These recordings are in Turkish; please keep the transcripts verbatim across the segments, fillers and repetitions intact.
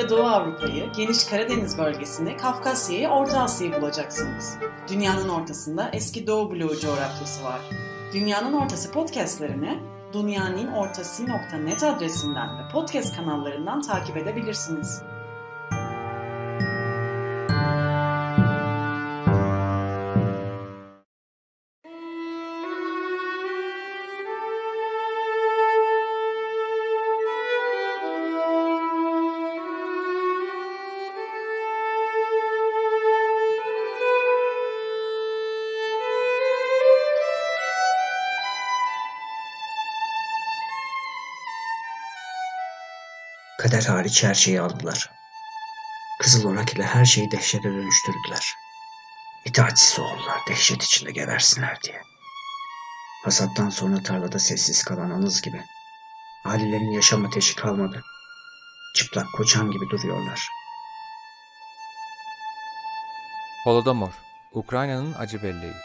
ve Doğu Avrupa'yı, geniş Karadeniz bölgesini, Kafkasya'yı, Orta Asya'yı bulacaksınız. Dünyanın ortasında eski Doğu bloğu coğrafyası var. Dünyanın Ortası podcastlerini dunyaninnortası nokta net adresinden ve podcast kanallarından takip edebilirsiniz. Kader hariç her şeyi aldılar. Kızıl Onak ile her şeyi dehşete dönüştürdüler. İtaatsiz oğullar dehşet içinde gebersinler diye. Hasattan sonra tarlada sessiz kalan anız gibi. Halilerin yaşam ateşi kalmadı. Çıplak koçan gibi duruyorlar. Holodomor, Ukrayna'nın acı belleği.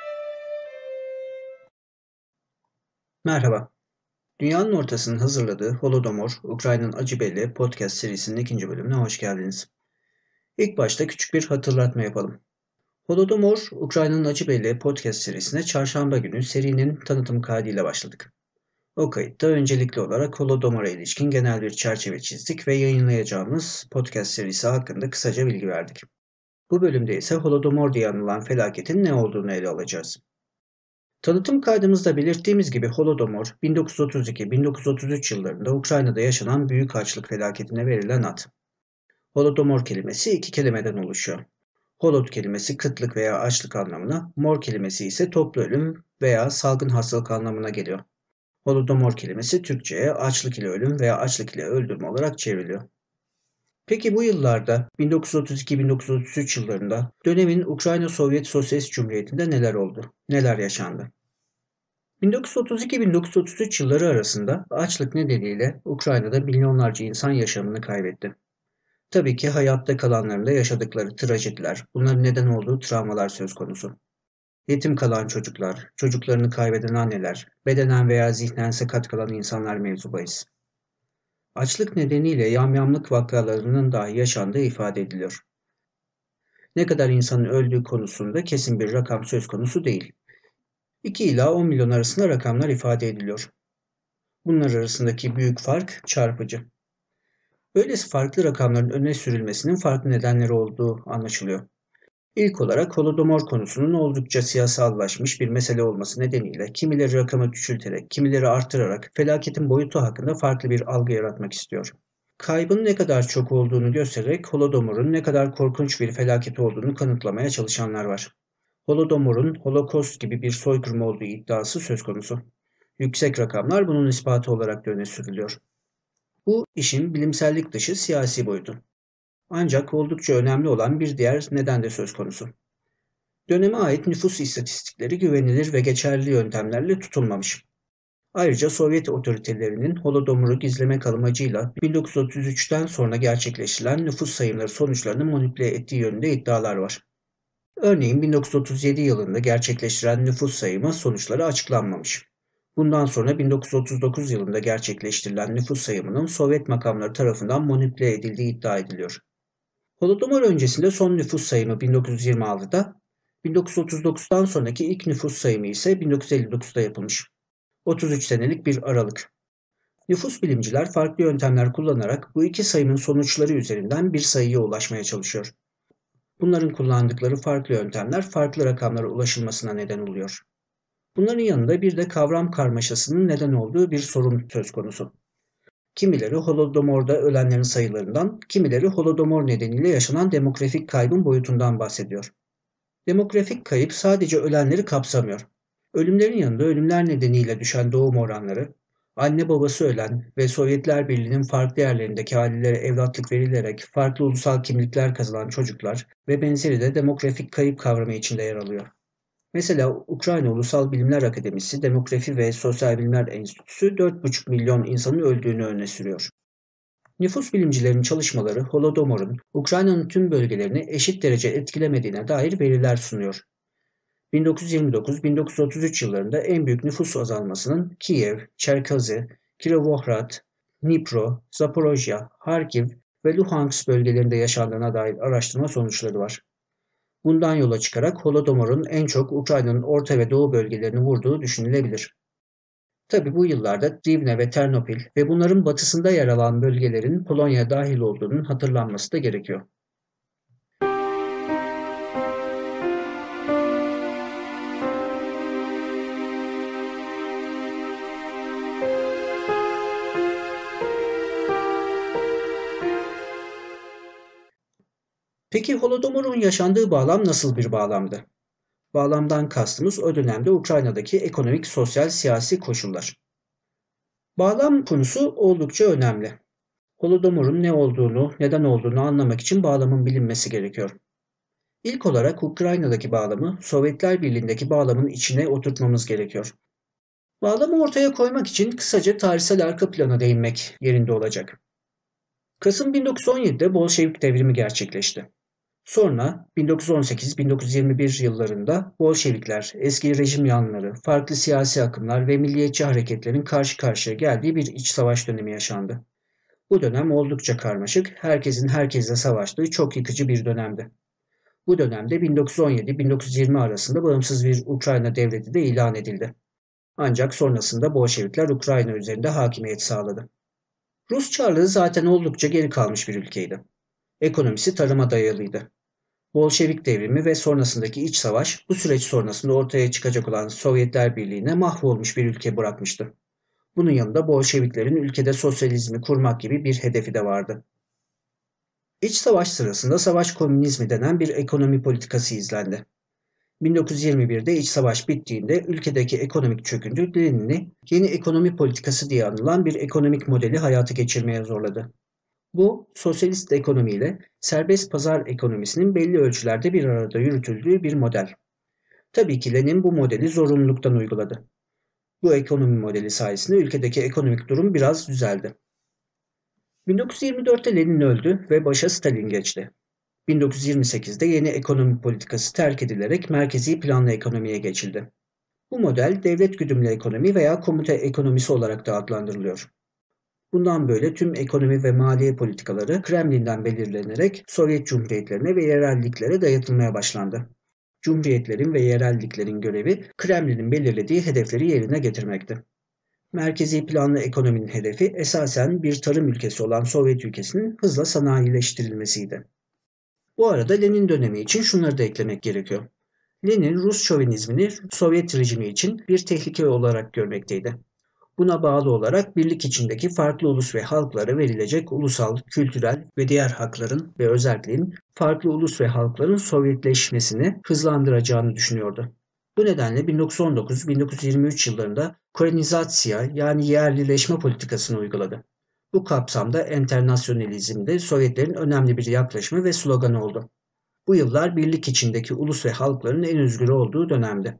Merhaba. Dünyanın Ortası'nın hazırladığı Holodomor, Ukrayna'nın Acı Belleği podcast serisinin ikinci bölümüne hoş geldiniz. İlk başta küçük bir hatırlatma yapalım. Holodomor, Ukrayna'nın Acı Belleği podcast serisine çarşamba günü serinin tanıtım kaydıyla başladık. O kayıtta öncelikli olarak Holodomor'a ilişkin genel bir çerçeve çizdik ve yayınlayacağımız podcast serisi hakkında kısaca bilgi verdik. Bu bölümde ise Holodomor diye anılan felaketin ne olduğunu ele alacağız. Tanıtım kaydımızda belirttiğimiz gibi Holodomor, bin dokuz yüz otuz iki - bin dokuz yüz otuz üç yıllarında Ukrayna'da yaşanan büyük açlık felaketine verilen ad. Holodomor kelimesi iki kelimeden oluşuyor. Holod kelimesi kıtlık veya açlık anlamına, mor kelimesi ise toplu ölüm veya salgın hastalık anlamına geliyor. Holodomor kelimesi Türkçe'ye açlık ile ölüm veya açlık ile öldürme olarak çevriliyor. Peki bu yıllarda bin dokuz yüz otuz iki - bin dokuz yüz otuz üç yıllarında dönemin Ukrayna Sovyet Sosyalist Cumhuriyeti'nde neler oldu? Neler yaşandı? bin dokuz yüz otuz iki - bin dokuz yüz otuz üç yılları arasında açlık nedeniyle Ukrayna'da milyonlarca insan yaşamını kaybetti. Tabii ki hayatta kalanların da yaşadıkları trajediler, bunların neden olduğu travmalar söz konusu. Yetim kalan çocuklar, çocuklarını kaybeden anneler, bedenen veya zihnen sakat kalan insanlar mevzu bahis. Açlık nedeniyle yamyamlık vakalarının dahi yaşandığı ifade ediliyor. Ne kadar insanın öldüğü konusunda kesin bir rakam söz konusu değil. iki ila on milyon arasında rakamlar ifade ediliyor. Bunlar arasındaki büyük fark çarpıcı. Böylesi farklı rakamların öne sürülmesinin farklı nedenleri olduğu anlaşılıyor. İlk olarak Holodomor konusunun oldukça siyasallaşmış bir mesele olması nedeniyle kimileri rakamı küçülterek, kimileri arttırarak felaketin boyutu hakkında farklı bir algı yaratmak istiyor. Kaybın ne kadar çok olduğunu göstererek Holodomor'un ne kadar korkunç bir felaket olduğunu kanıtlamaya çalışanlar var. Holodomor'un Holocaust gibi bir soykırım olduğu iddiası söz konusu. Yüksek rakamlar bunun ispatı olarak da öne sürülüyor. Bu işin bilimsellik dışı siyasi boyutu. Ancak oldukça önemli olan bir diğer neden de söz konusu. Döneme ait nüfus istatistikleri güvenilir ve geçerli yöntemlerle tutulmamış. Ayrıca Sovyet otoritelerinin Holodomor'u gizlemek amacıyla bin dokuz yüz otuz üçten sonra gerçekleştirilen nüfus sayımları sonuçlarını manipüle ettiği yönünde iddialar var. Örneğin bin dokuz yüz otuz yedi yılında gerçekleştirilen nüfus sayımı sonuçları açıklanmamış. Bundan sonra bin dokuz yüz otuz dokuz yılında gerçekleştirilen nüfus sayımının Sovyet makamları tarafından manipüle edildiği iddia ediliyor. Holodomor öncesinde son nüfus sayımı bin dokuz yüz yirmi altıda, bin dokuz yüz otuz dokuzdan sonraki ilk nüfus sayımı ise bin dokuz yüz elli dokuzda yapılmış. otuz üç senelik bir aralık. Nüfus bilimciler farklı yöntemler kullanarak bu iki sayımın sonuçları üzerinden bir sayıya ulaşmaya çalışıyor. Bunların kullandıkları farklı yöntemler farklı rakamlara ulaşılmasına neden oluyor. Bunların yanında bir de kavram karmaşasının neden olduğu bir sorun söz konusu. Kimileri Holodomor'da ölenlerin sayılarından, kimileri Holodomor nedeniyle yaşanan demografik kaybın boyutundan bahsediyor. Demografik kayıp sadece ölenleri kapsamıyor. Ölümlerin yanında ölümler nedeniyle düşen doğum oranları, anne babası ölen ve Sovyetler Birliği'nin farklı yerlerindeki ailelere evlatlık verilerek farklı ulusal kimlikler kazanan çocuklar ve benzeri de demografik kayıp kavramı içinde yer alıyor. Mesela Ukrayna Ulusal Bilimler Akademisi Demografi ve Sosyal Bilimler Enstitüsü dört buçuk milyon insanın öldüğünü öne sürüyor. Nüfus bilimcilerinin çalışmaları Holodomor'un Ukrayna'nın tüm bölgelerini eşit derece etkilemediğine dair veriler sunuyor. bin dokuz yüz yirmi dokuz - bin dokuz yüz otuz üç yıllarında en büyük nüfus azalmasının Kiev, Çerkazi, Kirovohrad, Dnipro, Zaporojye, Harkiv ve Luhansk bölgelerinde yaşandığına dair araştırma sonuçları var. Bundan yola çıkarak Holodomor'un en çok Ukrayna'nın orta ve doğu bölgelerini vurduğu düşünülebilir. Tabi bu yıllarda Rivne ve Ternopil ve bunların batısında yer alan bölgelerin Polonya'ya dahil olduğunun hatırlanması da gerekiyor. Peki Holodomor'un yaşandığı bağlam nasıl bir bağlamdı? Bağlamdan kastımız o dönemde Ukrayna'daki ekonomik, sosyal, siyasi koşullar. Bağlam konusu oldukça önemli. Holodomor'un ne olduğunu, neden olduğunu anlamak için bağlamın bilinmesi gerekiyor. İlk olarak Ukrayna'daki bağlamı Sovyetler Birliği'ndeki bağlamın içine oturtmamız gerekiyor. Bağlamı ortaya koymak için kısaca tarihsel arka plana değinmek yerinde olacak. Kasım bin dokuz yüz on yedi'de Bolşevik devrimi gerçekleşti. Sonra bin dokuz yüz on sekiz bin dokuz yüz yirmi bir yıllarında Bolşevikler, eski rejim yanlıları, farklı siyasi akımlar ve milliyetçi hareketlerin karşı karşıya geldiği bir iç savaş dönemi yaşandı. Bu dönem oldukça karmaşık, herkesin herkesle savaştığı çok yıkıcı bir dönemdi. Bu dönemde bin dokuz yüz on yedi bin dokuz yüz yirmi arasında bağımsız bir Ukrayna devleti de ilan edildi. Ancak sonrasında Bolşevikler Ukrayna üzerinde hakimiyet sağladı. Rus Çarlığı zaten oldukça geri kalmış bir ülkeydi. Ekonomisi tarıma dayalıydı. Bolşevik devrimi ve sonrasındaki iç savaş bu süreç sonrasında ortaya çıkacak olan Sovyetler Birliği'ne mahvolmuş bir ülke bırakmıştı. Bunun yanında Bolşeviklerin ülkede sosyalizmi kurmak gibi bir hedefi de vardı. İç savaş sırasında savaş komünizmi denen bir ekonomi politikası izlendi. bin dokuz yüz yirmi bir'de iç savaş bittiğinde ülkedeki ekonomik çöküntü Lenin'i yeni ekonomi politikası diye anılan bir ekonomik modeli hayata geçirmeye zorladı. Bu, sosyalist ekonomiyle serbest pazar ekonomisinin belli ölçülerde bir arada yürütüldüğü bir model. Tabii ki Lenin bu modeli zorunluluktan uyguladı. Bu ekonomi modeli sayesinde ülkedeki ekonomik durum biraz düzeldi. bin dokuz yüz yirmi dört'te Lenin öldü ve başa Stalin geçti. bin dokuz yüz yirmi sekiz'de yeni ekonomi politikası terk edilerek merkezi planlı ekonomiye geçildi. Bu model devlet güdümlü ekonomi veya komute ekonomisi olarak da adlandırılıyor. Bundan böyle tüm ekonomi ve maliye politikaları Kremlin'den belirlenerek Sovyet Cumhuriyetlerine ve yerelliklere dayatılmaya başlandı. Cumhuriyetlerin ve yerelliklerin görevi Kremlin'in belirlediği hedefleri yerine getirmekti. Merkezi planlı ekonominin hedefi esasen bir tarım ülkesi olan Sovyet ülkesinin hızla sanayileştirilmesiydi. Bu arada Lenin dönemi için şunları da eklemek gerekiyor. Lenin Rus şovenizmini Sovyet rejimi için bir tehlike olarak görmekteydi. Buna bağlı olarak birlik içindeki farklı ulus ve halklara verilecek ulusal, kültürel ve diğer hakların ve özelliğin farklı ulus ve halkların Sovyetleşmesini hızlandıracağını düşünüyordu. Bu nedenle bin dokuz yüz on dokuz bin dokuz yüz yirmi üç yıllarında Koreanizasya yani yerlileşme politikasını uyguladı. Bu kapsamda enternasyonalizm de Sovyetlerin önemli bir yaklaşımı ve sloganı oldu. Bu yıllar birlik içindeki ulus ve halkların en özgür olduğu dönemdi.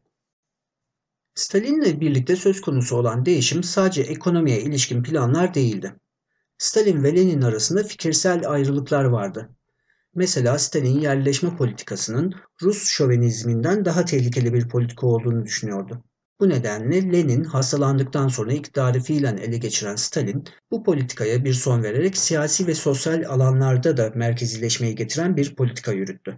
Stalin'le birlikte söz konusu olan değişim sadece ekonomiye ilişkin planlar değildi. Stalin ve Lenin arasında fikirsel ayrılıklar vardı. Mesela Stalin yerleşme politikasının Rus şovenizminden daha tehlikeli bir politika olduğunu düşünüyordu. Bu nedenle Lenin hastalandıktan sonra iktidarı fiilen ele geçiren Stalin bu politikaya bir son vererek siyasi ve sosyal alanlarda da merkezileşmeyi getiren bir politika yürüttü.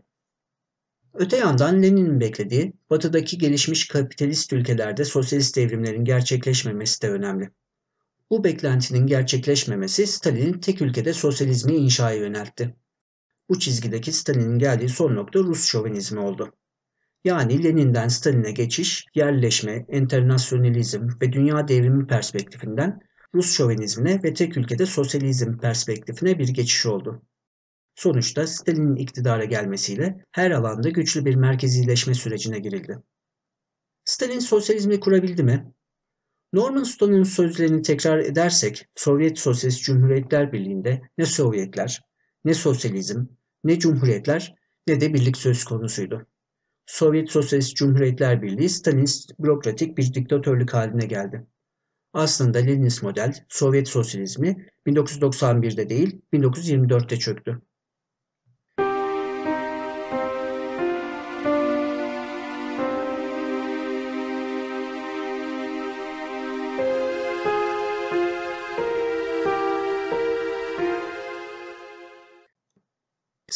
Öte yandan Lenin'in beklediği batıdaki gelişmiş kapitalist ülkelerde sosyalist devrimlerin gerçekleşmemesi de önemli. Bu beklentinin gerçekleşmemesi Stalin'in tek ülkede sosyalizmi inşaya yöneltti. Bu çizgideki Stalin'in geldiği son nokta Rus şovenizmi oldu. Yani Lenin'den Stalin'e geçiş, yerleşme, enternasyonalizm ve dünya devrimi perspektifinden Rus şovenizmine ve tek ülkede sosyalizm perspektifine bir geçiş oldu. Sonuçta Stalin'in iktidara gelmesiyle her alanda güçlü bir merkezileşme sürecine girildi. Stalin sosyalizmi kurabildi mi? Norman Stone'un sözlerini tekrar edersek, Sovyet Sosyalist Cumhuriyetler Birliği'nde ne Sovyetler, ne sosyalizm, ne cumhuriyetler ne de birlik söz konusuydu. Sovyet Sosyalist Cumhuriyetler Birliği Stalinist bürokratik bir diktatörlük haline geldi. Aslında Leninist model, Sovyet sosyalizmi bin dokuz yüz doksan bir'de değil bin dokuz yüz yirmi dört'te çöktü.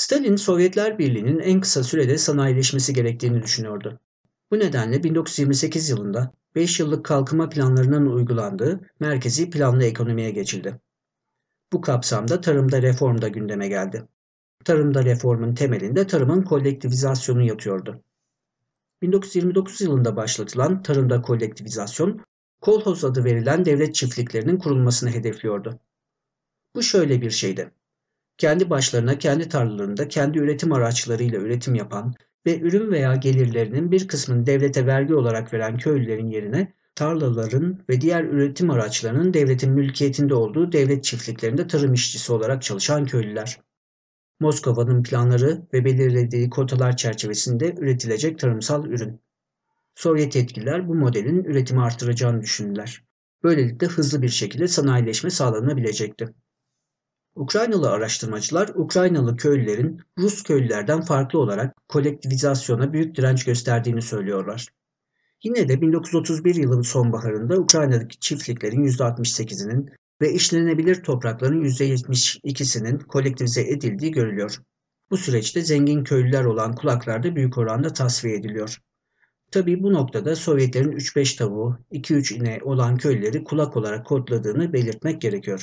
Stalin, Sovyetler Birliği'nin en kısa sürede sanayileşmesi gerektiğini düşünüyordu. Bu nedenle bin dokuz yüz yirmi sekiz yılında beş yıllık kalkınma planlarının uygulandığı merkezi planlı ekonomiye geçildi. Bu kapsamda tarımda reform da gündeme geldi. Tarımda reformun temelinde tarımın kolektivizasyonu yatıyordu. bin dokuz yüz yirmi dokuz yılında başlatılan tarımda kolektivizasyon, kolhoz adı verilen devlet çiftliklerinin kurulmasını hedefliyordu. Bu şöyle bir şeydi. Kendi başlarına kendi tarlalarında kendi üretim araçlarıyla üretim yapan ve ürün veya gelirlerinin bir kısmını devlete vergi olarak veren köylülerin yerine tarlaların ve diğer üretim araçlarının devletin mülkiyetinde olduğu devlet çiftliklerinde tarım işçisi olarak çalışan köylüler. Moskova'nın planları ve belirlediği kotalar çerçevesinde üretilecek tarımsal ürün. Sovyet yetkililer bu modelin üretimi artıracağını düşündüler. Böylelikle hızlı bir şekilde sanayileşme sağlanabilecekti. Ukraynalı araştırmacılar, Ukraynalı köylülerin Rus köylülerden farklı olarak kolektivizasyona büyük direnç gösterdiğini söylüyorlar. Yine de bin dokuz yüz otuz bir yılının sonbaharında Ukrayna'daki çiftliklerin yüzde altmış sekizinin ve işlenebilir toprakların yüzde yetmiş ikisinin kolektivize edildiği görülüyor. Bu süreçte zengin köylüler olan kulaklar da büyük oranda tasfiye ediliyor. Tabii bu noktada Sovyetlerin üç beş tavuğu, iki üç ineği olan köylüleri kulak olarak kodladığını belirtmek gerekiyor.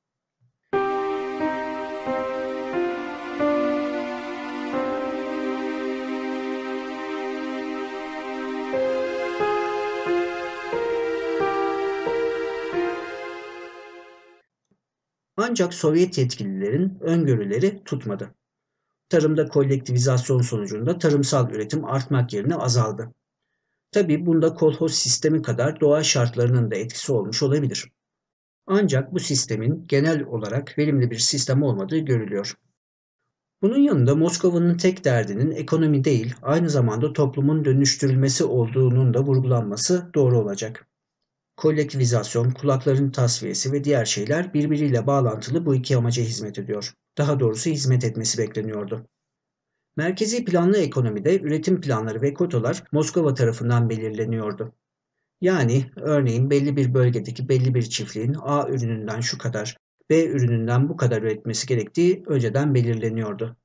Ancak Sovyet yetkililerin öngörüleri tutmadı. Tarımda kolektivizasyon sonucunda tarımsal üretim artmak yerine azaldı. Tabii bunda kolhoz sistemi kadar doğa şartlarının da etkisi olmuş olabilir. Ancak bu sistemin genel olarak verimli bir sistem olmadığı görülüyor. Bunun yanında Moskova'nın tek derdinin ekonomi değil, aynı zamanda toplumun dönüştürülmesi olduğunun da vurgulanması doğru olacak. Kolektivizasyon, kulakların tasfiyesi ve diğer şeyler birbiriyle bağlantılı bu iki amaca hizmet ediyor. Daha doğrusu hizmet etmesi bekleniyordu. Merkezi planlı ekonomide üretim planları ve kotalar Moskova tarafından belirleniyordu. Yani örneğin belli bir bölgedeki belli bir çiftliğin A ürününden şu kadar, B ürününden bu kadar üretmesi gerektiği önceden belirleniyordu.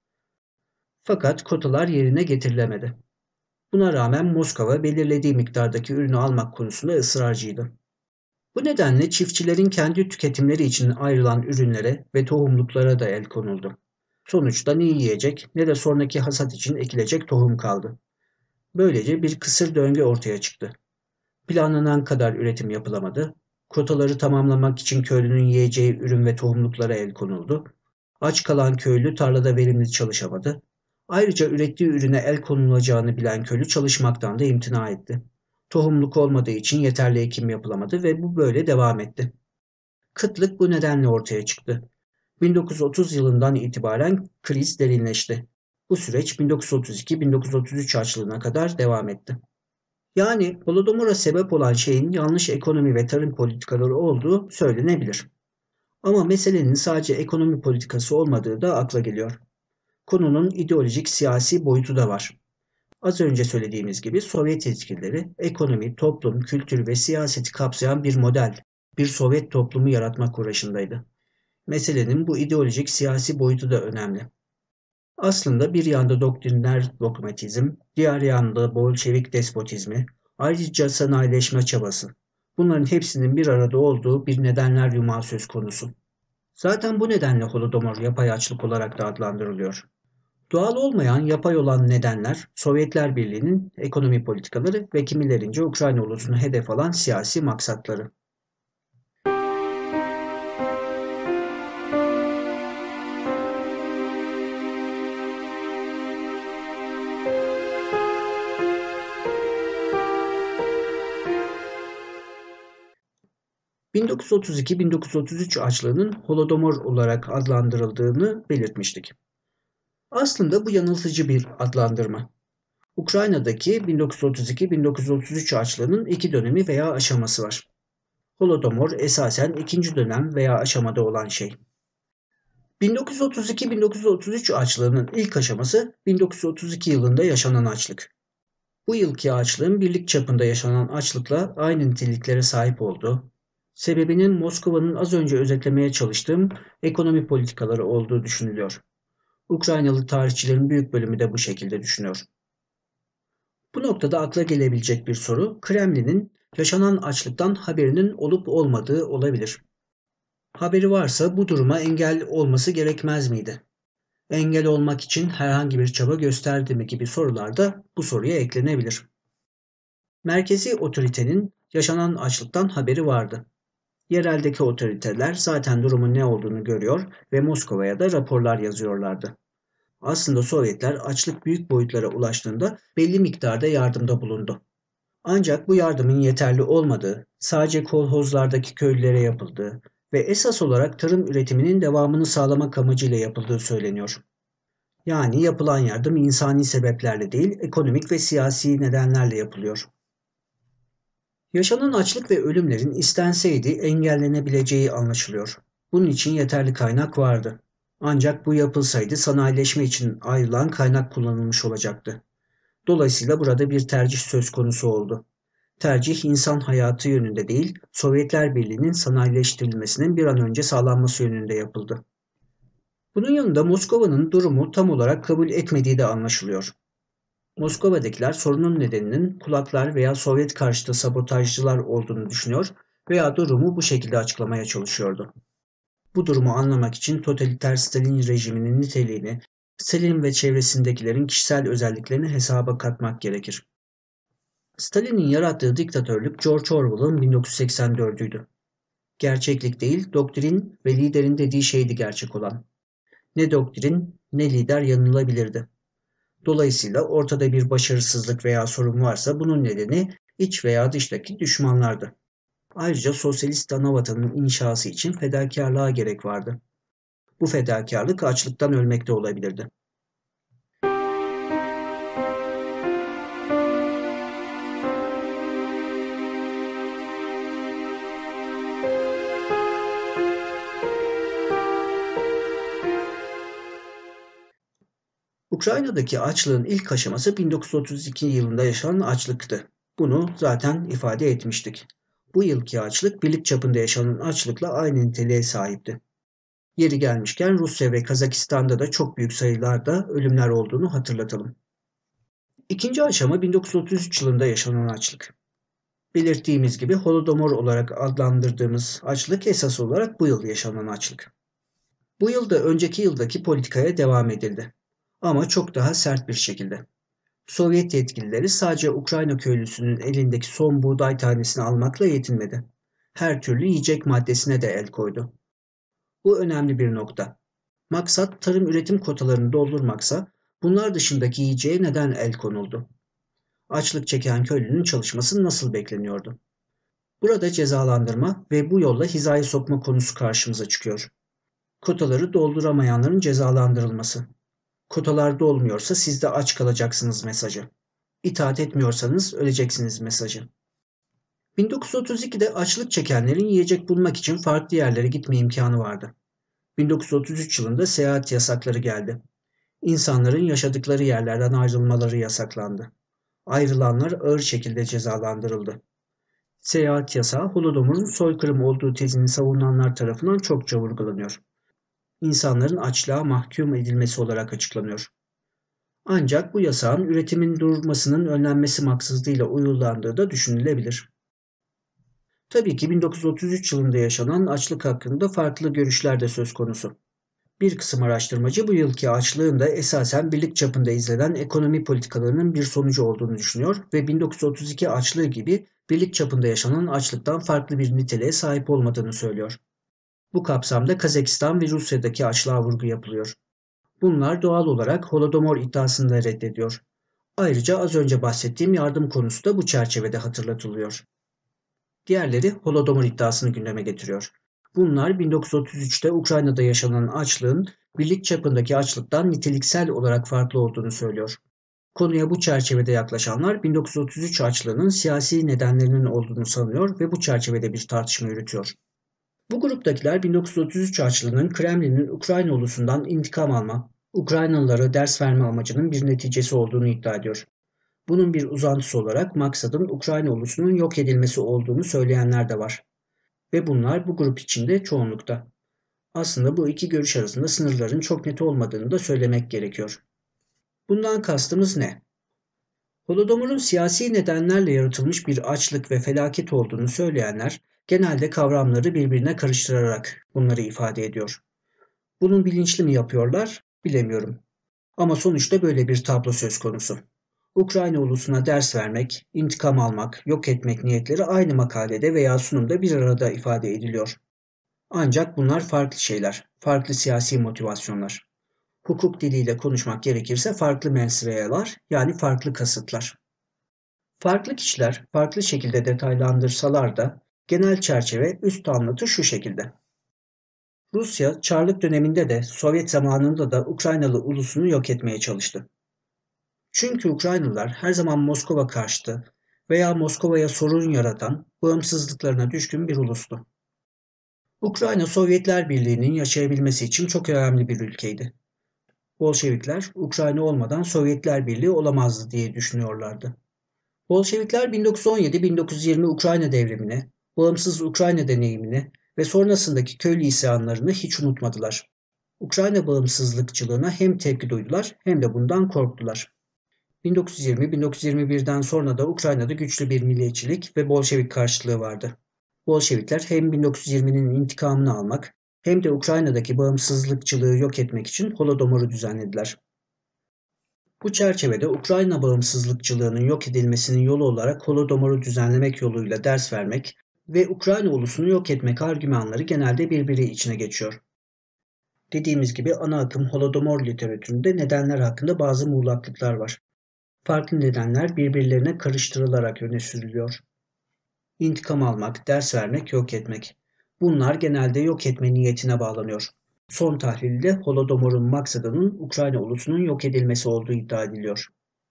Fakat kotalar yerine getirilemedi. Buna rağmen Moskova belirlediği miktardaki ürünü almak konusunda ısrarcıydı. Bu nedenle çiftçilerin kendi tüketimleri için ayrılan ürünlere ve tohumluklara da el konuldu. Sonuçta ne yiyecek ne de sonraki hasat için ekilecek tohum kaldı. Böylece bir kısır döngü ortaya çıktı. Planlanan kadar üretim yapılamadı. Kotaları tamamlamak için köylünün yiyeceği ürün ve tohumluklara el konuldu. Aç kalan köylü tarlada verimli çalışamadı. Ayrıca ürettiği ürüne el konulacağını bilen köylü çalışmaktan da imtina etti. Tohumluk olmadığı için yeterli ekim yapılamadı ve bu böyle devam etti. Kıtlık bu nedenle ortaya çıktı. bin dokuz yüz otuz yılından itibaren kriz derinleşti. Bu süreç bin dokuz yüz otuz iki bin dokuz yüz otuz üç açlığına kadar devam etti. Yani Holodomor'a sebep olan şeyin yanlış ekonomi ve tarım politikaları olduğu söylenebilir. Ama meselenin sadece ekonomi politikası olmadığı da akla geliyor. Konunun ideolojik siyasi boyutu da var. Az önce söylediğimiz gibi Sovyet yetkilileri ekonomi, toplum, kültür ve siyaseti kapsayan bir model, bir Sovyet toplumu yaratmak uğraşındaydı. Meselenin bu ideolojik siyasi boyutu da önemli. Aslında bir yanda doktriner dogmatizm, diğer yanda Bolşevik despotizmi, ayrıca sanayileşme çabası. Bunların hepsinin bir arada olduğu bir nedenler yumağı söz konusu. Zaten bu nedenle Holodomor yapay açlık olarak da adlandırılıyor. Doğal olmayan, yapay olan nedenler Sovyetler Birliği'nin ekonomi politikaları ve kimilerince Ukrayna ulusunu hedef alan siyasi maksatları. bin dokuz yüz otuz iki bin dokuz yüz otuz üç açlığının Holodomor olarak adlandırıldığını belirtmiştik. Aslında bu yanıltıcı bir adlandırma. Ukrayna'daki bin dokuz yüz otuz iki bin dokuz yüz otuz üç açlığının iki dönemi veya aşaması var. Holodomor esasen ikinci dönem veya aşamada olan şey. bin dokuz yüz otuz iki bin dokuz yüz otuz üç açlığının ilk aşaması bin dokuz yüz otuz iki yılında yaşanan açlık. Bu yılki açlığın birlik çapında yaşanan açlıkla aynı niteliklere sahip olduğu, sebebinin Moskova'nın az önce özetlemeye çalıştığım ekonomi politikaları olduğu düşünülüyor. Ukraynalı tarihçilerin büyük bölümü de bu şekilde düşünüyor. Bu noktada akla gelebilecek bir soru, Kremlin'in yaşanan açlıktan haberinin olup olmadığı olabilir. Haberi varsa bu duruma engel olması gerekmez miydi? Engel olmak için herhangi bir çaba gösterdi mi gibi sorular da bu soruya eklenebilir. Merkezi otoritenin yaşanan açlıktan haberi vardı. Yereldeki otoriteler zaten durumun ne olduğunu görüyor ve Moskova'ya da raporlar yazıyorlardı. Aslında Sovyetler açlık büyük boyutlara ulaştığında belli miktarda yardımda bulundu. Ancak bu yardımın yeterli olmadığı, sadece kolhozlardaki köylülere yapıldığı ve esas olarak tarım üretiminin devamını sağlamak amacıyla yapıldığı söyleniyor. Yani yapılan yardım insani sebeplerle değil, ekonomik ve siyasi nedenlerle yapılıyor. Yaşanan açlık ve ölümlerin istenseydi engellenebileceği anlaşılıyor. Bunun için yeterli kaynak vardı. Ancak bu yapılsaydı sanayileşme için ayrılan kaynak kullanılmış olacaktı. Dolayısıyla burada bir tercih söz konusu oldu. Tercih insan hayatı yönünde değil, Sovyetler Birliği'nin sanayileştirilmesinin bir an önce sağlanması yönünde yapıldı. Bunun yanında Moskova'nın durumu tam olarak kabul etmediği de anlaşılıyor. Moskova'dakiler sorunun nedeninin kulaklar veya Sovyet karşıtı sabotajcılar olduğunu düşünüyor veya durumu bu şekilde açıklamaya çalışıyordu. Bu durumu anlamak için totaliter Stalin rejiminin niteliğini, Stalin ve çevresindekilerin kişisel özelliklerini hesaba katmak gerekir. Stalin'in yarattığı diktatörlük George Orwell'ın bin dokuz yüz seksen dördüydü. Gerçeklik değil, doktrin ve liderin dediği şeydi gerçek olan. Ne doktrin ne lider yanılabilirdi. Dolayısıyla ortada bir başarısızlık veya sorun varsa bunun nedeni iç veya dıştaki düşmanlardı. Ayrıca sosyalist anavatanın inşası için fedakarlığa gerek vardı. Bu fedakarlık açlıktan ölmekte olabilirdi. Ukrayna'daki açlığın ilk aşaması bin dokuz yüz otuz iki yılında yaşanan açlıktı. Bunu zaten ifade etmiştik. Bu yılki açlık birlik çapında yaşanan açlıkla aynı niteliğe sahipti. Yeri gelmişken Rusya ve Kazakistan'da da çok büyük sayılarda ölümler olduğunu hatırlatalım. İkinci aşama bin dokuz yüz otuz üç yılında yaşanan açlık. Belirttiğimiz gibi Holodomor olarak adlandırdığımız açlık esas olarak bu yıl yaşanan açlık. Bu yıl da önceki yıldaki politikaya devam edildi. Ama çok daha sert bir şekilde. Sovyet yetkilileri sadece Ukrayna köylüsünün elindeki son buğday tanesini almakla yetinmedi. Her türlü yiyecek maddesine de el koydu. Bu önemli bir nokta. Maksat tarım üretim kotalarını doldurmaksa bunlar dışındaki yiyeceğe neden el konuldu? Açlık çeken köylünün çalışması nasıl bekleniyordu? Burada cezalandırma ve bu yolla hizaya sokma konusu karşımıza çıkıyor. Kotaları dolduramayanların cezalandırılması. Kotalar dolmuyorsa siz de aç kalacaksınız mesajı. İtaat etmiyorsanız öleceksiniz mesajı. bin dokuz yüz otuz ikide açlık çekenlerin yiyecek bulmak için farklı yerlere gitme imkanı vardı. bin dokuz yüz otuz üç yılında seyahat yasakları geldi. İnsanların yaşadıkları yerlerden ayrılmaları yasaklandı. Ayrılanlar ağır şekilde cezalandırıldı. Seyahat yasağı Holodomor'un soykırım olduğu tezini savunanlar tarafından çokça vurgulanıyor. İnsanların açlığa mahkum edilmesi olarak açıklanıyor. Ancak bu yasağın üretimin durmasının önlenmesi maksadıyla uygulandığı da düşünülebilir. Tabii ki bin dokuz yüz otuz üç yılında yaşanan açlık hakkında farklı görüşler de söz konusu. Bir kısım araştırmacı bu yılki açlığın da esasen birlik çapında izlenen ekonomi politikalarının bir sonucu olduğunu düşünüyor ve bin dokuz yüz otuz iki açlığı gibi birlik çapında yaşanan açlıktan farklı bir niteliğe sahip olmadığını söylüyor. Bu kapsamda Kazakistan ve Rusya'daki açlığa vurgu yapılıyor. Bunlar doğal olarak Holodomor iddiasını da reddediyor. Ayrıca az önce bahsettiğim yardım konusu da bu çerçevede hatırlatılıyor. Diğerleri Holodomor iddiasını gündeme getiriyor. Bunlar bin dokuz yüz otuz üçte Ukrayna'da yaşanan açlığın birlik çapındaki açlıktan niteliksel olarak farklı olduğunu söylüyor. Konuya bu çerçevede yaklaşanlar bin dokuz yüz otuz üç açlığının siyasi nedenlerinin olduğunu sanıyor ve bu çerçevede bir tartışma yürütüyor. Bu gruptakiler bin dokuz yüz otuz üç açlığının Kremlin'in Ukrayna ulusundan intikam alma, Ukraynalılara ders verme amacının bir neticesi olduğunu iddia ediyor. Bunun bir uzantısı olarak maksadın Ukrayna ulusunun yok edilmesi olduğunu söyleyenler de var. Ve bunlar bu grup içinde çoğunlukta. Aslında bu iki görüş arasında sınırların çok net olmadığını da söylemek gerekiyor. Bundan kastımız ne? Holodomor'un siyasi nedenlerle yaratılmış bir açlık ve felaket olduğunu söyleyenler genelde kavramları birbirine karıştırarak bunları ifade ediyor. Bunun bilinçli mi yapıyorlar bilemiyorum. Ama sonuçta böyle bir tablo söz konusu. Ukrayna ulusuna ders vermek, intikam almak, yok etmek niyetleri aynı makalede veya sunumda bir arada ifade ediliyor. Ancak bunlar farklı şeyler, farklı siyasi motivasyonlar. Hukuk diliyle konuşmak gerekirse farklı mensreyalar, yani farklı kasıtlar. Farklı kişiler farklı şekilde detaylandırsalar da genel çerçeve, üst anlatı şu şekilde. Rusya, Çarlık döneminde de Sovyet zamanında da Ukraynalı ulusunu yok etmeye çalıştı. Çünkü Ukraynalılar her zaman Moskova karşıtı veya Moskova'ya sorun yaratan, bağımsızlıklarına düşkün bir ulustu. Ukrayna, Sovyetler Birliği'nin yaşayabilmesi için çok önemli bir ülkeydi. Bolşevikler, Ukrayna olmadan Sovyetler Birliği olamazdı diye düşünüyorlardı. Bolşevikler bin dokuz yüz on yedi bin dokuz yüz yirmi Ukrayna devrimini, bağımsız Ukrayna deneyimini ve sonrasındaki köylü isyanlarını hiç unutmadılar. Ukrayna bağımsızlıkçılığına hem tepki duydular hem de bundan korktular. bin dokuz yüz yirmi bin dokuz yüz yirmi birden sonra da Ukrayna'da güçlü bir milliyetçilik ve Bolşevik karşıtlığı vardı. Bolşevikler hem bin dokuz yüz yirminin intikamını almak hem de Ukrayna'daki bağımsızlıkçılığı yok etmek için Holodomor'u düzenlediler. Bu çerçevede Ukrayna bağımsızlıkçılığının yok edilmesinin yolu olarak Holodomor'u düzenlemek yoluyla ders vermek ve Ukrayna ulusunu yok etmek argümanları genelde birbiri içine geçiyor. Dediğimiz gibi ana akım Holodomor literatüründe nedenler hakkında bazı muğlaklıklar var. Farklı nedenler birbirlerine karıştırılarak öne sürülüyor. İntikam almak, ders vermek, yok etmek. Bunlar genelde yok etme niyetine bağlanıyor. Son tahlilde Holodomor'un maksadının Ukrayna ulusunun yok edilmesi olduğu iddia ediliyor.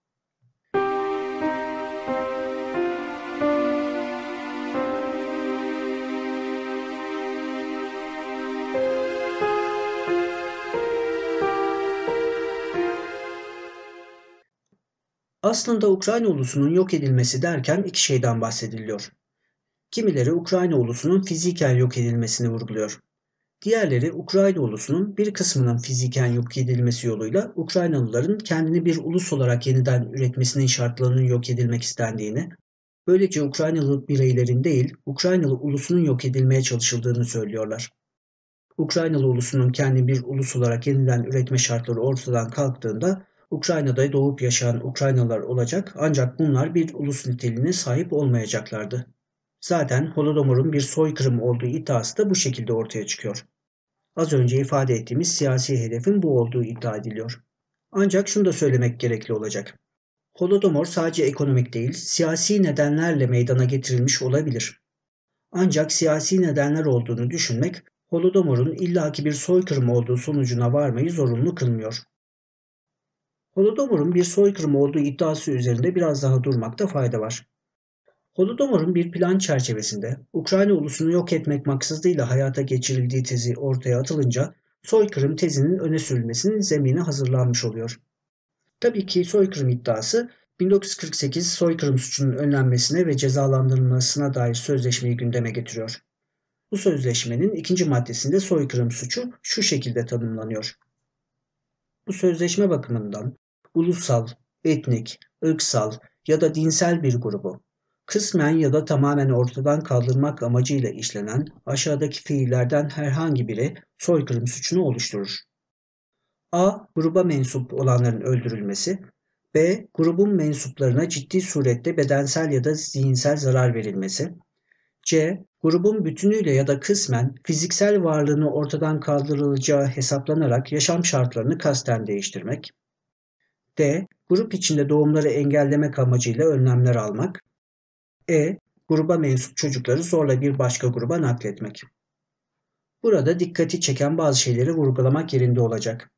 Aslında Ukrayna ulusunun yok edilmesi derken iki şeyden bahsediliyor. Kimileri Ukrayna ulusunun fiziken yok edilmesini vurguluyor. Diğerleri Ukrayna ulusunun bir kısmının fiziken yok edilmesi yoluyla Ukraynalıların kendini bir ulus olarak yeniden üretmesinin şartlarının yok edilmek istendiğini, böylece Ukraynalı bireylerin değil, Ukraynalı ulusunun yok edilmeye çalışıldığını söylüyorlar. Ukraynalı ulusunun kendi bir ulus olarak yeniden üretme şartları ortadan kalktığında Ukrayna'da doğup yaşayan Ukraynalılar olacak, ancak bunlar bir ulus niteliğine sahip olmayacaklardı. Zaten Holodomor'un bir soykırım olduğu iddiası da bu şekilde ortaya çıkıyor. Az önce ifade ettiğimiz siyasi hedefin bu olduğu iddia ediliyor. Ancak şunu da söylemek gerekli olacak. Holodomor sadece ekonomik değil, siyasi nedenlerle meydana getirilmiş olabilir. Ancak siyasi nedenler olduğunu düşünmek, Holodomor'un illaki bir soykırım olduğu sonucuna varmayı zorunlu kılmıyor. Holodomor'un bir soykırım olduğu iddiası üzerinde biraz daha durmakta fayda var. Holodomor'un bir plan çerçevesinde Ukrayna ulusunu yok etmek maksadıyla hayata geçirildiği tezi ortaya atılınca soykırım tezinin öne sürülmesinin zemini hazırlanmış oluyor. Tabii ki soykırım iddiası bin dokuz yüz kırk sekiz soykırım suçunun önlenmesine ve cezalandırılmasına dair sözleşmeyi gündeme getiriyor. Bu sözleşmenin ikinci maddesinde soykırım suçu şu şekilde tanımlanıyor. Bu sözleşme bakımından ulusal, etnik, ırksal ya da dinsel bir grubu kısmen ya da tamamen ortadan kaldırmak amacıyla işlenen aşağıdaki fiillerden herhangi biri soykırım suçunu oluşturur. A. Gruba mensup olanların öldürülmesi. B. Grubun mensuplarına ciddi surette bedensel ya da zihinsel zarar verilmesi. C. Grubun bütünüyle ya da kısmen fiziksel varlığını ortadan kaldırılacağı hesaplanarak yaşam şartlarını kasten değiştirmek. D. Grup içinde doğumları engellemek amacıyla önlemler almak. E. Gruba mensup çocukları zorla bir başka gruba nakletmek. Burada dikkati çeken bazı şeyleri vurgulamak yerinde olacak.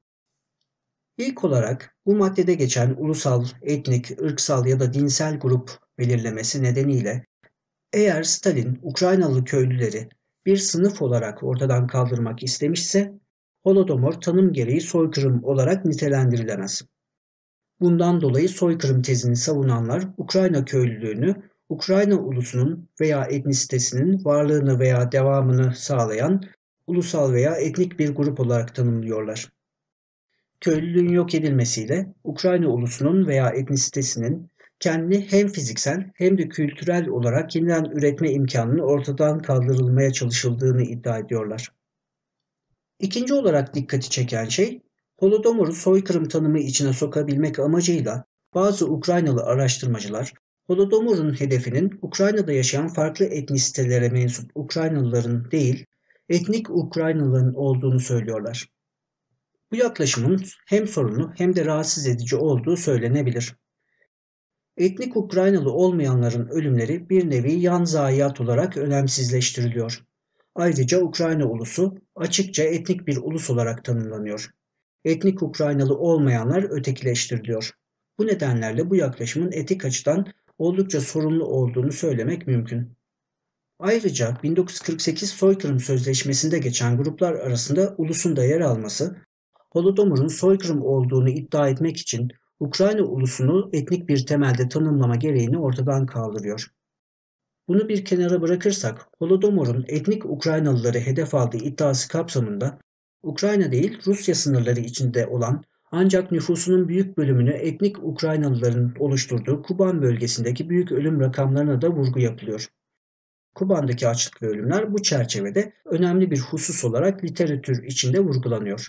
İlk olarak bu maddede geçen ulusal, etnik, ırksal ya da dinsel grup belirlemesi nedeniyle eğer Stalin Ukraynalı köylüleri bir sınıf olarak ortadan kaldırmak istemişse Holodomor tanım gereği soykırım olarak nitelendirilemez. Bundan dolayı soykırım tezini savunanlar Ukrayna köylülüğünü Ukrayna ulusunun veya etnisitesinin varlığını veya devamını sağlayan ulusal veya etnik bir grup olarak tanımlıyorlar. Köylülüğün yok edilmesiyle Ukrayna ulusunun veya etnisitesinin kendini hem fiziksel hem de kültürel olarak yeniden üretme imkanının ortadan kaldırılmaya çalışıldığını iddia ediyorlar. İkinci olarak dikkati çeken şey, Holodomor'u soykırım tanımı içine sokabilmek amacıyla bazı Ukraynalı araştırmacılar, Holodomor'un hedefinin Ukrayna'da yaşayan farklı etnisitelere mensup Ukraynalıların değil, etnik Ukraynalıların olduğunu söylüyorlar. Bu yaklaşımın hem sorunlu hem de rahatsız edici olduğu söylenebilir. Etnik Ukraynalı olmayanların ölümleri bir nevi yan zayiat olarak önemsizleştiriliyor. Ayrıca Ukrayna ulusu açıkça etnik bir ulus olarak tanımlanıyor. Etnik Ukraynalı olmayanlar ötekileştiriliyor. Bu nedenlerle bu yaklaşımın etik açıdan oldukça sorunlu olduğunu söylemek mümkün. Ayrıca bin dokuz yüz kırk sekiz Soykırım Sözleşmesi'nde geçen gruplar arasında ulusun da yer alması, Holodomor'un soykırım olduğunu iddia etmek için Ukrayna ulusunu etnik bir temelde tanımlama gereğini ortadan kaldırıyor. Bunu bir kenara bırakırsak, Holodomor'un etnik Ukraynalıları hedef aldığı iddiası kapsamında Ukrayna değil Rusya sınırları içinde olan ancak nüfusunun büyük bölümünü etnik Ukraynalıların oluşturduğu Kuban bölgesindeki büyük ölüm rakamlarına da vurgu yapılıyor. Kuban'daki açlık ve ölümler bu çerçevede önemli bir husus olarak literatür içinde vurgulanıyor.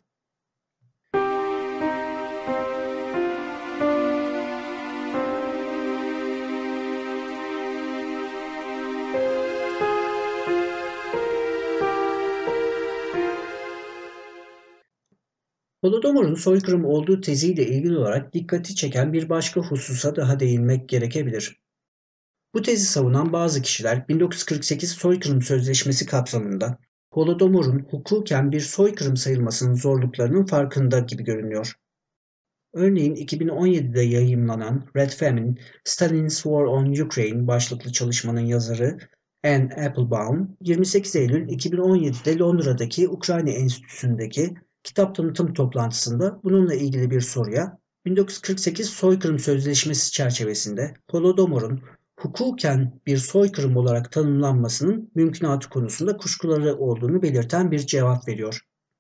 Holodomor'un soykırım olduğu teziyle ilgili olarak dikkati çeken bir başka hususa daha değinmek gerekebilir. Bu tezi savunan bazı kişiler bin dokuz yüz kırk sekiz Soykırım Sözleşmesi kapsamında Holodomor'un hukuken bir soykırım sayılmasının zorluklarının farkında gibi görünüyor. Örneğin iki bin on yedide yayımlanan Red Famine, Stalin's War on Ukraine başlıklı çalışmanın yazarı Anne Applebaum, yirmi sekiz Eylül iki bin on yedide Londra'daki Ukrayna Enstitüsü'ndeki kitap tanıtım toplantısında bununla ilgili bir soruya bin dokuz yüz kırk sekiz Soykırım Sözleşmesi çerçevesinde Holodomor'un hukuken bir soykırım olarak tanımlanmasının mümkünatı konusunda kuşkuları olduğunu belirten bir cevap veriyor.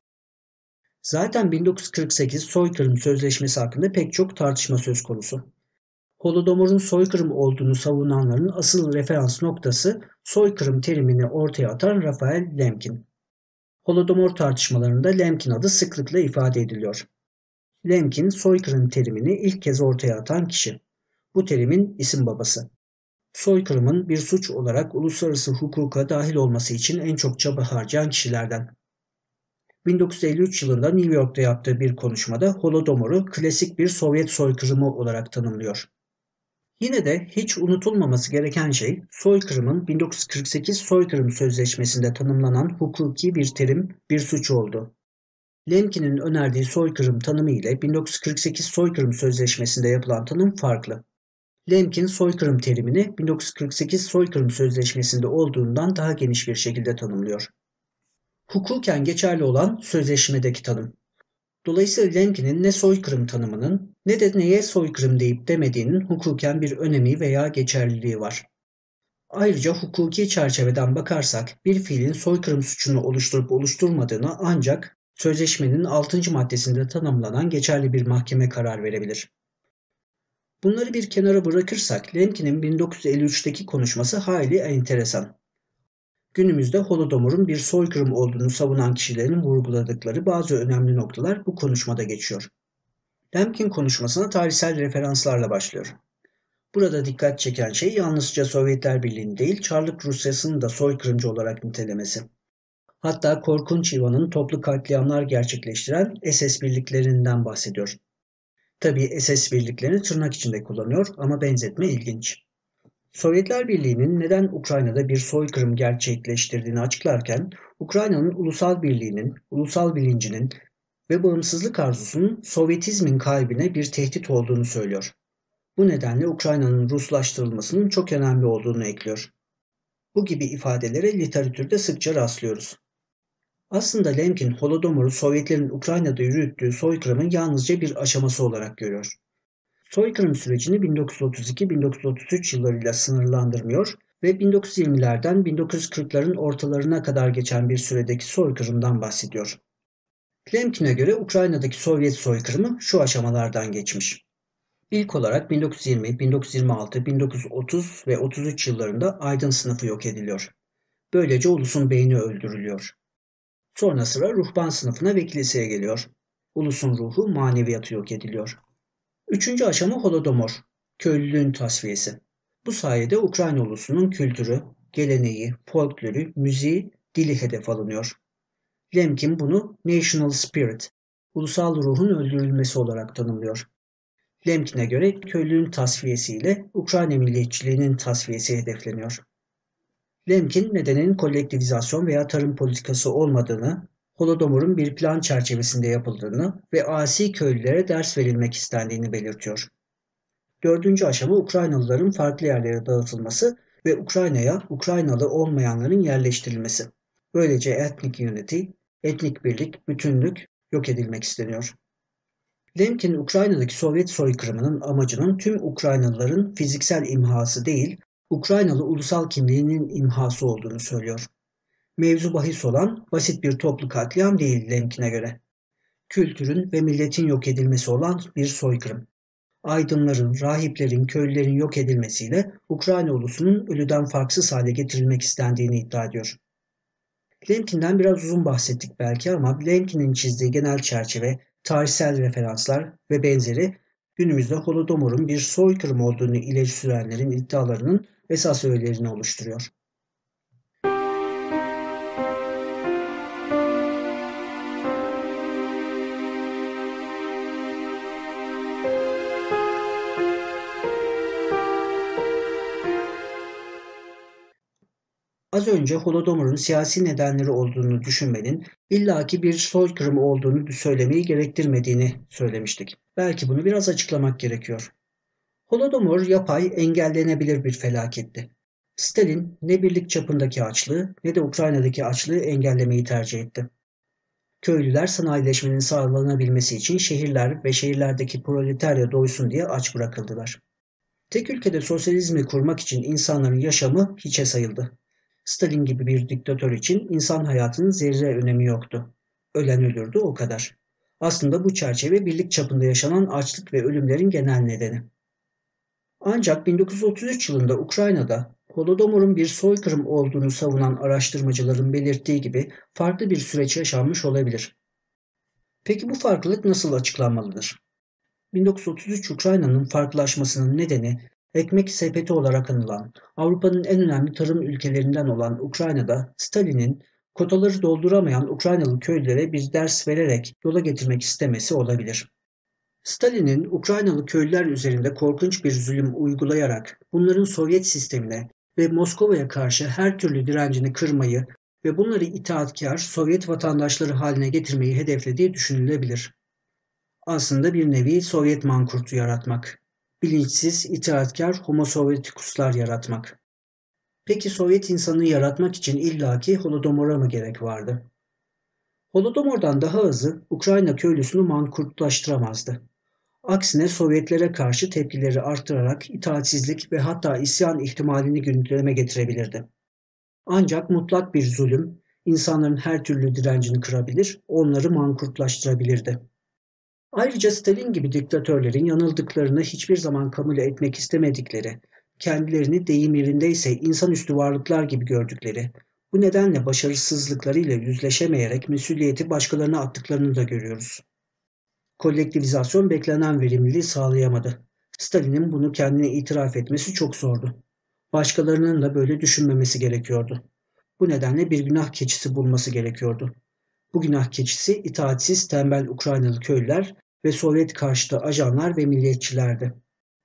Zaten bin dokuz yüz kırk sekiz Soykırım Sözleşmesi hakkında pek çok tartışma söz konusu. Holodomor'un soykırım olduğunu savunanların asıl referans noktası soykırım terimini ortaya atan Raphael Lemkin. Holodomor tartışmalarında Lemkin adı sıklıkla ifade ediliyor. Lemkin, soykırım terimini ilk kez ortaya atan kişi. Bu terimin isim babası. Soykırımın bir suç olarak uluslararası hukuka dahil olması için en çok çaba harcayan kişilerden. bin dokuz yüz elli üç yılında New York'ta yaptığı bir konuşmada Holodomor'u klasik bir Sovyet soykırımı olarak tanımlıyor. Yine de hiç unutulmaması gereken şey, soykırımın bin dokuz yüz kırk sekiz Soykırım Sözleşmesi'nde tanımlanan hukuki bir terim, bir suç oldu. Lemkin'in önerdiği soykırım tanımı ile bin dokuz yüz kırk sekiz Soykırım Sözleşmesi'nde yapılan tanım farklı. Lemkin soykırım terimini bin dokuz yüz kırk sekiz Soykırım Sözleşmesi'nde olduğundan daha geniş bir şekilde tanımlıyor. Hukuken geçerli olan sözleşmedeki tanım. Dolayısıyla Lemkin'in ne soykırım tanımının ne de neye soykırım deyip demediğinin hukuken bir önemi veya geçerliliği var. Ayrıca hukuki çerçeveden bakarsak bir fiilin soykırım suçunu oluşturup oluşturmadığını ancak sözleşmenin altıncı maddesinde tanımlanan geçerli bir mahkeme karar verebilir. Bunları bir kenara bırakırsak Lemkin'in bin dokuz yüz elli üçteki konuşması hayli enteresan. Günümüzde Holodomor'un bir soykırım olduğunu savunan kişilerin vurguladıkları bazı önemli noktalar bu konuşmada geçiyor. Lemkin konuşmasına tarihsel referanslarla başlıyor. Burada dikkat çeken şey yalnızca Sovyetler Birliği'ni değil, Çarlık Rusyası'nı da soykırımcı olarak nitelemesi. Hatta Korkunç Ivan'ın toplu katliamlar gerçekleştiren S S birliklerinden bahsediyor. Tabii S S birliklerini tırnak içinde kullanıyor ama benzetme ilginç. Sovyetler Birliği'nin neden Ukrayna'da bir soykırım gerçekleştirdiğini açıklarken, Ukrayna'nın ulusal birliğinin, ulusal bilincinin ve bağımsızlık arzusunun Sovyetizmin kalbine bir tehdit olduğunu söylüyor. Bu nedenle Ukrayna'nın Ruslaştırılmasının çok önemli olduğunu ekliyor. Bu gibi ifadelere literatürde sıkça rastlıyoruz. Aslında Lemkin, Holodomor'u Sovyetlerin Ukrayna'da yürüttüğü soykırımın yalnızca bir aşaması olarak görüyor. Soykırım sürecini bin dokuz yüz otuz iki bin dokuz yüz otuz üç yıllarıyla sınırlandırmıyor ve bin dokuz yüz yirmilerden bin dokuz yüz kırkların ortalarına kadar geçen bir süredeki soykırımdan bahsediyor. Lemkin'e göre Ukrayna'daki Sovyet soykırımı şu aşamalardan geçmiş. İlk olarak bin dokuz yüz yirmi, bin dokuz yüz yirmi altı, bin dokuz yüz otuz ve otuz üç yıllarında aydın sınıfı yok ediliyor. Böylece ulusun beyni öldürülüyor. Sonra sıra ruhban sınıfına ve kiliseye geliyor. Ulusun ruhu, maneviyatı yok ediliyor. Üçüncü aşama Holodomor, köylülüğün tasfiyesi. Bu sayede Ukrayna ulusunun kültürü, geleneği, folkloru, müziği, dili hedef alınıyor. Lemkin bunu national spirit, ulusal ruhun öldürülmesi olarak tanımlıyor. Lemkin'e göre köylülüğün tasfiyesiyle Ukrayna milliyetçiliğinin tasfiyesi hedefleniyor. Lemkin nedenin kolektivizasyon veya tarım politikası olmadığını, Holodomor'un bir plan çerçevesinde yapıldığını ve asi köylülere ders verilmek istendiğini belirtiyor. Dördüncü aşama Ukraynalıların farklı yerlere dağıtılması ve Ukrayna'ya Ukraynalı olmayanların yerleştirilmesi. Böylece ethnic unity, etnik birlik, bütünlük yok edilmek isteniyor. Lemkin, Ukrayna'daki Sovyet soykırımının amacının tüm Ukraynalıların fiziksel imhası değil, Ukraynalı ulusal kimliğinin imhası olduğunu söylüyor. Mevzu bahis olan basit bir toplu katliam değil Lemkin'e göre. Kültürün ve milletin yok edilmesi olan bir soykırım. Aydınların, rahiplerin, köylülerin yok edilmesiyle Ukrayna ulusunun ölüden farksız hale getirilmek istendiğini iddia ediyor. Lemkin'den biraz uzun bahsettik belki ama Lemkin'in çizdiği genel çerçeve, tarihsel referanslar ve benzeri günümüzde Holodomor'un bir soykırım olduğunu ileri sürenlerin iddialarının esas öğelerini oluşturuyor. Az önce Holodomor'un siyasi nedenleri olduğunu düşünmenin illaki bir soykırım olduğunu söylemeyi gerektirmediğini söylemiştik. Belki bunu biraz açıklamak gerekiyor. Holodomor yapay, engellenebilir bir felaketti. Stalin ne birlik çapındaki açlığı ne de Ukrayna'daki açlığı engellemeyi tercih etti. Köylüler sanayileşmenin sağlanabilmesi için şehirler ve şehirlerdeki proletarya doysun diye aç bırakıldılar. Tek ülkede sosyalizmi kurmak için insanların yaşamı hiçe sayıldı. Stalin gibi bir diktatör için insan hayatının zerre önemi yoktu. Ölen ölürdü, o kadar. Aslında bu çerçeve birlik çapında yaşanan açlık ve ölümlerin genel nedeni. Ancak bin dokuz yüz otuz üç yılında Ukrayna'da Holodomor'un bir soykırım olduğunu savunan araştırmacıların belirttiği gibi farklı bir süreç yaşanmış olabilir. Peki bu farklılık nasıl açıklanmalıdır? bin dokuz yüz otuz üç Ukrayna'nın farklılaşmasının nedeni ekmek sepeti olarak anılan, Avrupa'nın en önemli tarım ülkelerinden olan Ukrayna'da Stalin'in kotaları dolduramayan Ukraynalı köylülere bir ders vererek yola getirmek istemesi olabilir. Stalin'in Ukraynalı köylüler üzerinde korkunç bir zulüm uygulayarak bunların Sovyet sistemine ve Moskova'ya karşı her türlü direncini kırmayı ve bunları itaatkar Sovyet vatandaşları haline getirmeyi hedeflediği düşünülebilir. Aslında bir nevi Sovyet mankurtu yaratmak. Bilinçsiz, itaatkar Homo Sovieticus'lar yaratmak. Peki Sovyet insanını yaratmak için illaki Holodomor'a mı gerek vardı? Holodomor'dan daha azı Ukrayna köylüsünü mankurtlaştıramazdı. Aksine Sovyetlere karşı tepkileri arttırarak itaatsizlik ve hatta isyan ihtimalini gündeme getirebilirdi. Ancak mutlak bir zulüm, insanların her türlü direncini kırabilir, onları mankurtlaştırabilirdi. Ayrıca Stalin gibi diktatörlerin yanıldıklarını hiçbir zaman kabul etmek istemedikleri, kendilerini deyim yerindeyse insanüstü varlıklar gibi gördükleri, bu nedenle başarısızlıklarıyla yüzleşemeyerek mesuliyeti başkalarına attıklarını da görüyoruz. Kolektivizasyon beklenen verimliliği sağlayamadı. Stalin'in bunu kendine itiraf etmesi çok zordu. Başkalarının da böyle düşünmemesi gerekiyordu. Bu nedenle bir günah keçisi bulması gerekiyordu. Bu günah keçisi itaatsiz tembel Ukraynalı köylüler ve Sovyet karşıtı ajanlar ve milliyetçilerdi.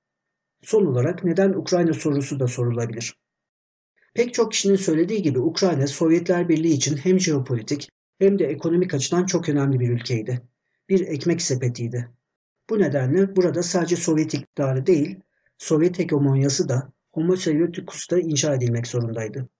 Son olarak neden Ukrayna sorusu da sorulabilir. Pek çok kişinin söylediği gibi Ukrayna Sovyetler Birliği için hem jeopolitik hem de ekonomik açıdan çok önemli bir ülkeydi. Bir ekmek sepetiydi. Bu nedenle burada sadece Sovyet iktidarı değil, Sovyet hegemonyası da Homo Sovieticus'ta inşa edilmek zorundaydı.